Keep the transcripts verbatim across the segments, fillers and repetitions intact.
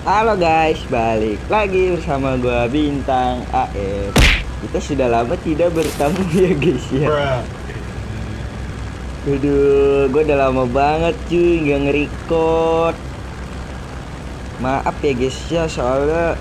Halo guys, balik lagi bersama gua Bintang A F. Kita sudah lama tidak bertemu ya guys ya. Aduh, gua udah lama banget cuy nggak nge-record. Maaf ya guys ya, soalnya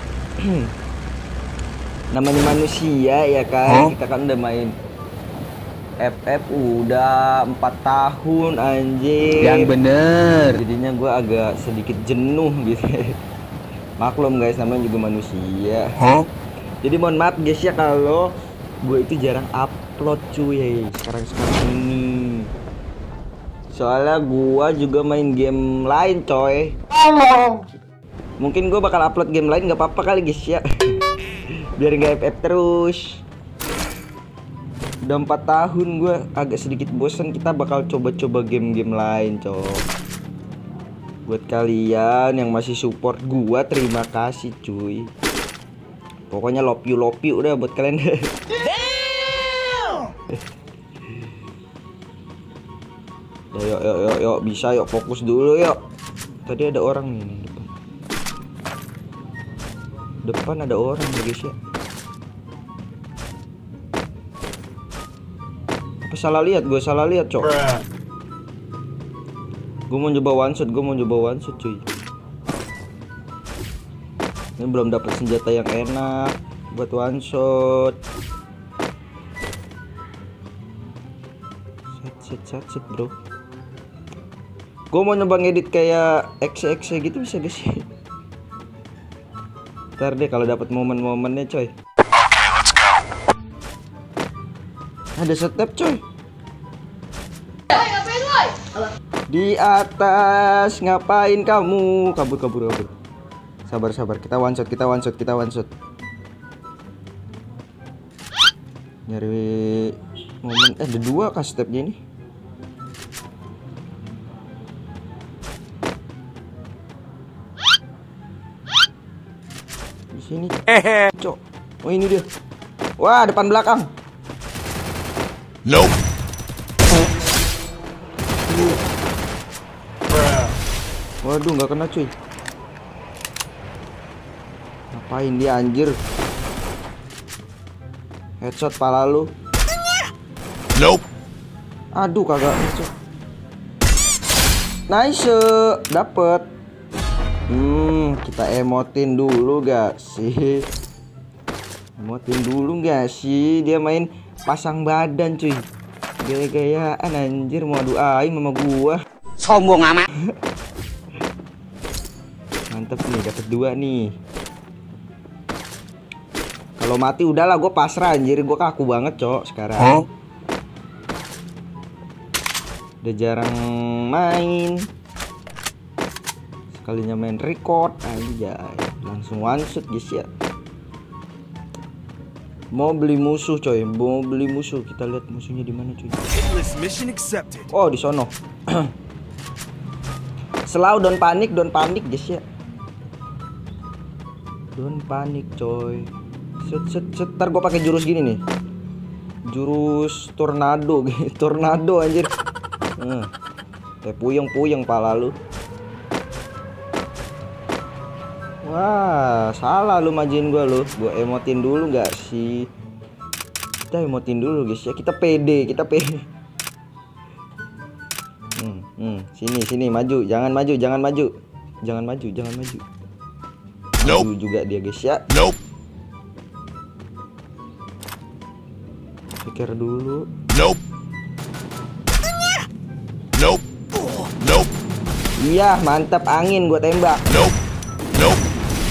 namanya manusia ya kan. Huh? Kita kan udah main F F udah empat tahun anjir. Yang bener. Jadinya gua agak sedikit jenuh gitu. Maklum guys, namanya juga manusia. Huh? Jadi mohon maaf guys ya kalau gue itu jarang upload cuy sekarang-sekarang ini. Soalnya gue juga main game lain coy. Mungkin gue bakal upload game lain, nggak apa-apa kali guys ya. Biar nggak F F terus. Udah empat tahun gue agak sedikit bosan, kita bakal coba-coba game-game lain coy. Buat kalian yang masih support gua, terima kasih cuy. Pokoknya love you love you udah buat kalian. Yuk, yuk, yuk, yuk, yuk, bisa yuk, fokus dulu yuk. Tadi ada orang nih depan. Depan ada orang guys ya. Apa salah lihat? Gue salah lihat cok. Gue mau coba one shot, gue mau coba one shot cuy. Ini belum dapat senjata yang enak buat one shot. Set set set set bro. Gue mau nyoba ngedit kayak X X gitu, bisa gak sih? Ntar deh kalau dapat momen-momennya coy. Okay, let's go. Ada step coy. Di atas ngapain kamu? Kabur kabur kabur. Sabar sabar, kita one shot, kita one shot, kita one shot. Nyari momen, eh ada dua kah stepnya ini? Di sini. Cok. Oh ini dia. Wah, depan belakang. Nope. Waduh, nggak kena cuy. Ngapain dia anjir? Headshot pala lu. Nope. Aduh, kagak headshot. Nice, dapet. Hmm, kita emotin dulu gak sih? Emotin dulu gak sih? Dia main pasang badan cuy. Gaya-gayaan anjir, mau adu aing sama gua. Sombong amat. Mantep nih, dapet dua nih. Kalau mati udahlah, gue pasrah anjir, gue kaku banget cok sekarang. Huh? Udah jarang main. Sekalinya main record aja, langsung one shot guys ya. Mau beli musuh coy, mau beli musuh. Kita lihat musuhnya di mana cuy. Oh di sono. Selalu don't panik, don't panik guys ya. Don't panik coy. Set set set. Ntar gue pakai jurus gini nih. Jurus tornado gitu. Tornado anjir. Hmm. Kayak puyeng-puyeng pala lu. Wah, salah lu majuin gua lu. Gua emotin dulu nggak sih? Kita emotin dulu guys ya. Kita pede, kita pede. Hmm, hmm. Sini sini maju, jangan maju, jangan maju. Jangan maju, jangan maju. Nope. Maju juga dia guys ya. Nope. Pikir dulu. Nope. Nope. Nope. Iya, mantap, angin gua tembak. Nope. Nope.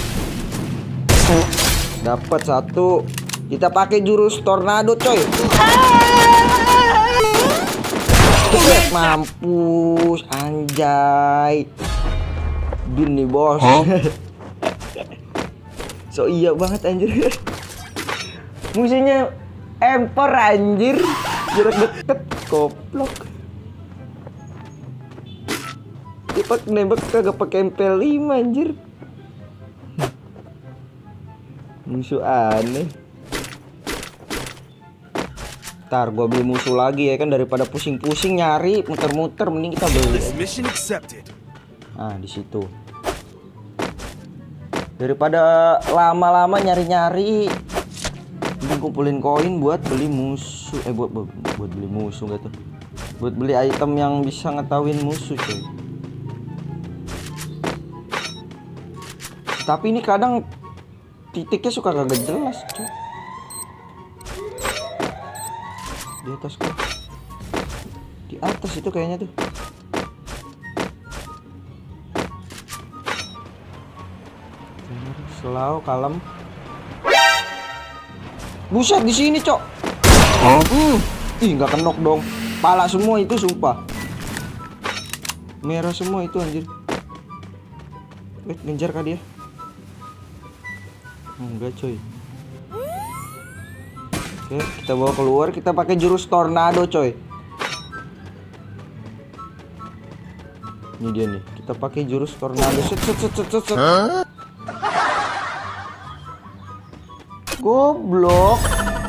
Dapat satu. Kita pakai jurus tornado coy. Mampus anjay. Din nih bos. Huh? So iya banget anjir. Musuhnya emper anjir. Jarak deket goblok. Dia pakai nembak kagak pakai M P lima anjir. Musuh aneh. Ntar gua beli musuh lagi ya kan, daripada pusing-pusing nyari muter-muter, mending kita beli. Ah di situ. Daripada lama-lama nyari-nyari, mending kumpulin koin buat beli musuh. Eh buat buat, buat beli musuh gak tuh? Buat beli item yang bisa ngetahuin musuh coy. Tapi ini kadang titiknya suka kagak jelas coy. Di atas kok. Di atas itu kayaknya tuh. Slow, kalem. Buset di sini, Cok. Huh? Hmm. Ih, nggak kenok dong. Pala semua itu sumpah. Merah semua itu anjir. Wait, ngejar kah dia? Enggak, coy. Oke, kita bawa keluar, kita pakai jurus tornado, coy. Ini dia nih, kita pakai jurus tornado. Set set set set set. set. Huh? Goblok.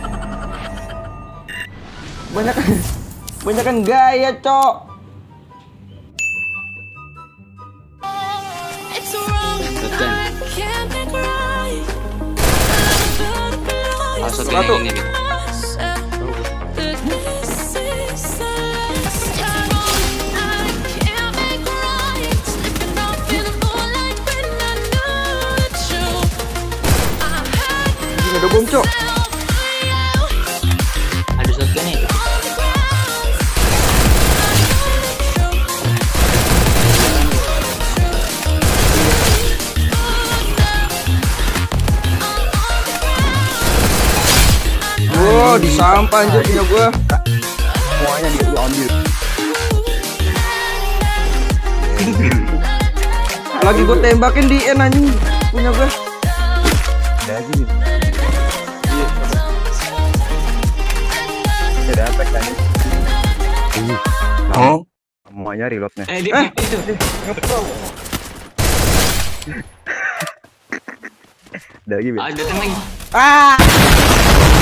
Banyak banyakan gaya, Cok. Satu ini nih. Ada bom, Cok. Ada shotgun nih. Wow, disampah anjir punya gua. Semuanya diambil. Lagi gua tembakin di N anjing punya gua. Lagi. Ada efek kan? Oh, semuanya reloadnya. Eh, di Eh. itu. Ada lagi, Bin. Ada datang lagi. Ah!